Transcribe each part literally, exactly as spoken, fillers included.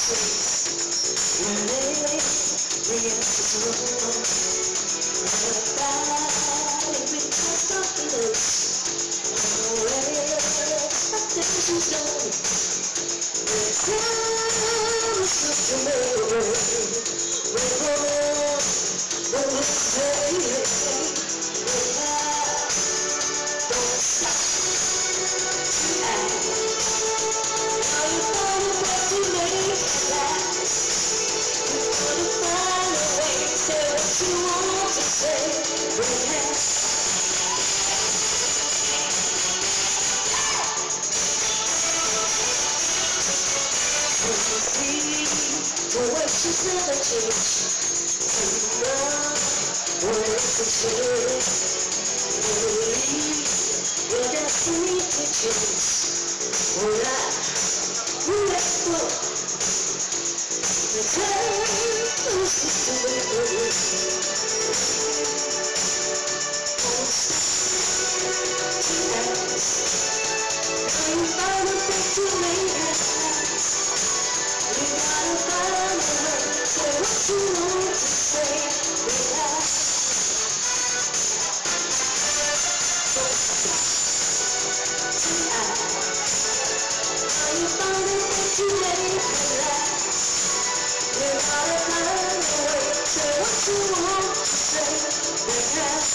She's never changed. You know what is the change? Believe your destiny to change. Well, I will let go. The time is just a little. Don't stop to ask. Now you found a thing to make us. You gotta find a way. Say what you want to say. Relax. Don't stop to ask. Now you found a thing to make relax. You gotta find a way. Say what you want to say. Relax.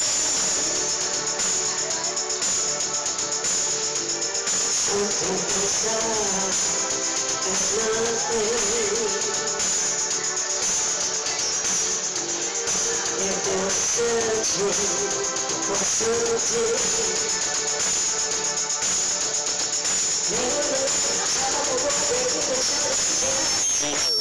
Something inside is nothing. If you're searching for something, never look how the world breaking the chance.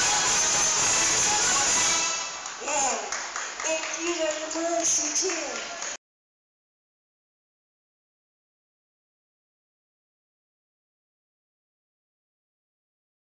Thank you very much, Rozita.